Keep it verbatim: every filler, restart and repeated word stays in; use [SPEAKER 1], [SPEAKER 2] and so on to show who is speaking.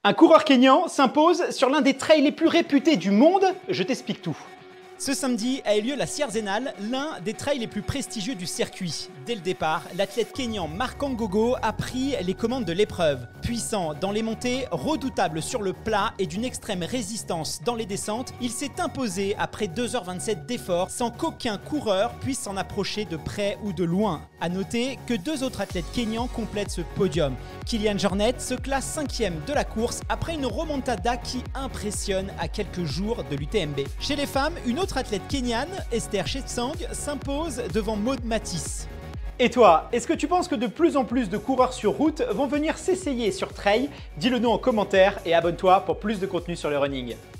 [SPEAKER 1] Un coureur kényan s'impose sur l'un des trails les plus réputés du monde. Je t'explique tout.
[SPEAKER 2] Ce samedi a eu lieu la Sierre Zenal, l'un des trails les plus prestigieux du circuit. Dès le départ, l'athlète kényan Marc Ngogo a pris les commandes de l'épreuve. Puissant dans les montées, redoutable sur le plat et d'une extrême résistance dans les descentes, il s'est imposé après deux heures vingt-sept d'efforts sans qu'aucun coureur puisse s'en approcher de près ou de loin. A noter que deux autres athlètes kényans complètent ce podium. Kilian Jornet se classe cinquième de la course après une remontada qui impressionne à quelques jours de l'U T M B. Chez les femmes, une autre athlète kenyane, Esther Chepsang, s'impose devant Maud Matisse.
[SPEAKER 1] Et toi, est-ce que tu penses que de plus en plus de coureurs sur route vont venir s'essayer sur trail? Dis-le nous en commentaire et abonne-toi pour plus de contenu sur le running.